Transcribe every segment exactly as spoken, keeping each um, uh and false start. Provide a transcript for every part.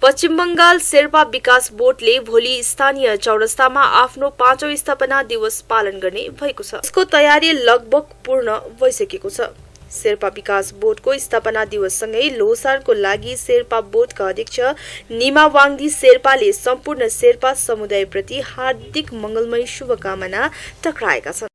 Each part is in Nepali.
पश्चिम बंगाल शेर्पा विकास बोर्डले भोलि स्थानीय चौरस्तामा आफ्नो पाँचौं स्थापना दिवस पालन गर्ने भएको छ। यसको तयारी लगभग पूर्ण भइसकेको छ। शेर्पा विकास बोर्डको स्थापना दिवससँगै लोसारको लागि शेर्पा बोर्डका अध्यक्ष निमा वाङदी शेर्पाले सम्पूर्ण शेर्पा समुदायप्रति हार्दिक मंगलमय शुभकामना टक्राएका छन्।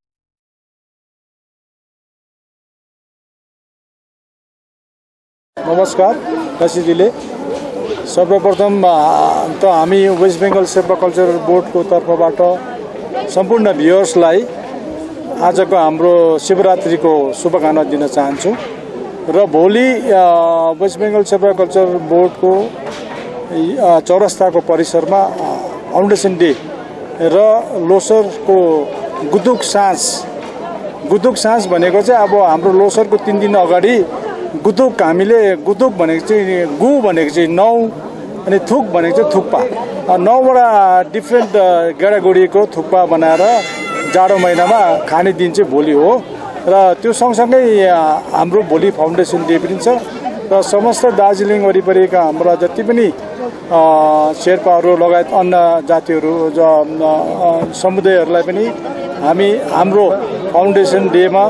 नमस्कार रशीजीले, सर्वप्रथम त हामी वेस्ट बेंगल शेर्पा कल्चरल बोर्डको तर्फबाट सम्पूर्ण भ्युअर्सलाई आजको हाम्रो शिवरात्रिको शुभकामना दिन चाहन्छु र भोलि वेस्ट बेंगल शेर्पा कल्चरल बोर्डको चौरस्ताको परिसरमा फाउन्डेसन डे र लोसरको गुदुक साँझ गुदुक साँझ भनेको चाहिँ अब हाम्रो लोसरको तीन दिन अगाडि गुदुक हामीले गुदुक भनेको चाहिँ गु भनेको चाहिँ नौ अनि थुक भनेको चाहिँ थुक्पा नौवटा डिफ्रेन्ट गेडागुडीको थुक्पा बनाएर जाडो महिनामा खाने दिन चाहिँ भोलि हो र त्यो सँगसँगै हाम्रो भोलि फाउन्डेसन डे पनि छ र समस्त दार्जिलिङ वरिपरिका हाम्रा जति पनि शेर्पाहरू लगायत अन्य जातिहरू समुदायहरूलाई पनि हामी हाम्रो फाउन्डेसन डेमा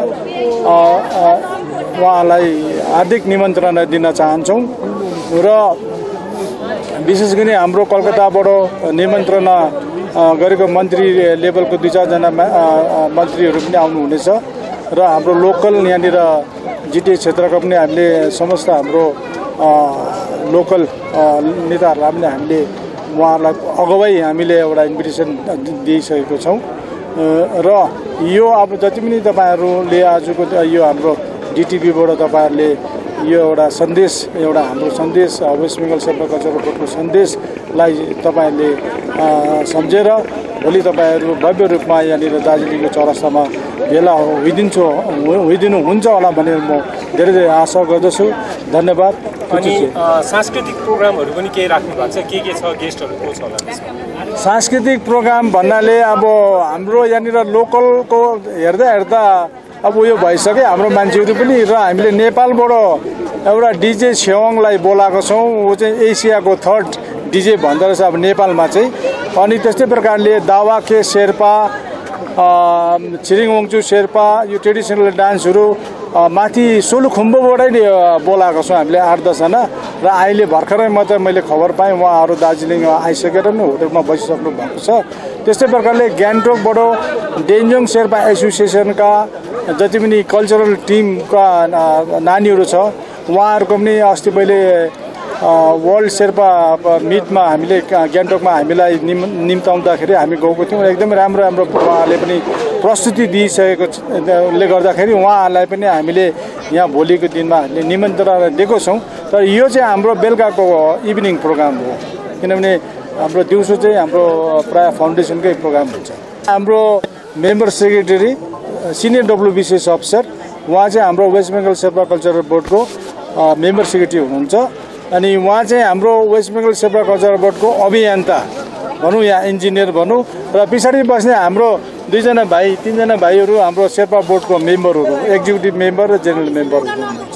उहाँलाई हार्दिक निमन्त्रणा दिन चाहन्छौँ र विशेष गरी हाम्रो कलकत्ताबाट निमन्त्रणा गरेको मन्त्री लेभलको दुई चारजना मन्त्रीहरू पनि आउनुहुनेछ र हाम्रो लोकल यहाँनिर जिटिए क्षेत्रका पनि हामीले समस्त हाम्रो लोकल नेताहरूलाई पनि हामीले उहाँहरूलाई अगावै हामीले एउटा इन्भिटेसन दिइसकेको छौँ र यो अब जति पनि तपाईँहरूले आजको यो हाम्रो डिटिभीबाट तपाईँहरूले यो एउटा सन्देश एउटा हाम्रो सन्देश वेस्ट बेंगल शेर्पा कल्चरल बोर्डको सन्देशलाई तपाईँहरूले सम्झेर भोलि तपाईँहरू भव्य रूपमा यहाँनिर दार्जिलिङको चौरस्तामा भेला होइदिन्छु होइदिनुहुन्छ होला भनेर म धेरै धेरै आशा गर्दछु। धन्यवाद। अनि सांस्कृतिक प्रोग्रामहरू पनि केही राख्नु भएको छ? के के छ? गेस्टहरू को छ होला? सांस्कृतिक प्रोग्राम भन्नाले अब हाम्रो यहाँनिर लोकलको हेर्दा हेर्दा अब उयो भइसक्यो हाम्रो मान्छेहरू पनि र हामीले नेपालबाट एउटा डिजे छेवाङलाई बोलाएको छौँ। ऊ चाहिँ एसियाको थर्ड डिजे भन्दो रहेछ अब नेपालमा चाहिँ। अनि त्यस्तै प्रकारले दावाखे शेर्पा छिरिङ वङचु शेर्पा यो ट्रेडिसनल डान्सहरू माथि सोलुखुम्बुबाटै बोलाएको छौँ हामीले आठ दसजना र अहिले भर्खरै मात्रै मैले खबर पाएँ उहाँहरू दार्जिलिङ आइसकेर नै होटलमा बसिसक्नु भएको छ। त्यस्तै प्रकारले गान्तोकबाट डेन्जोङ शेर्पा एसोसिएसनका जति पनि कल्चरल टिमका नानीहरू छ उहाँहरूको पनि अस्ति मैले वर्ल्ड शेर्पा मिटमा हामीले गान्तोकमा हामीलाई निम निम्ताउँदाखेरि हामी गएको थियौँ। एकदमै राम्रो राम्रो उहाँहरूले पनि प्रस्तुति दिइसकेकोले गर्दाखेरि उहाँहरूलाई पनि हामीले यहाँ भोलिको दिनमा हामीले निमन्त्रणा दिएको छौँ। तर यो चाहिँ हाम्रो बेलुकाको इभिनिङ प्रोग्राम हो, किनभने हाम्रो दिउँसो चाहिँ हाम्रो प्राय फाउन्डेसनकै प्रोग्राम हुन्छ। हाम्रो member secretary senior WBCS officer उहाँ चाहिँ हाम्रो वेस्ट बेंगल शेर्पा कल्चरल बोर्डको मेम्बर सेक्रेटरी हुनुहुन्छ। अनि उहाँ चाहिँ हाम्रो वेस्ट बेंगल शेर्पा कल्चरल बोर्डको अभियन्ता भनौँ या इन्जिनियर भनौँ र पछाडि बस्ने हाम्रो दुईजना भाइ तिनजना भाइहरू हाम्रो शेर्पा बोर्डको मेम्बरहरू एक्जिक्युटिभ मेम्बर र जेनरल मेम्बर हुनुहुन्छ।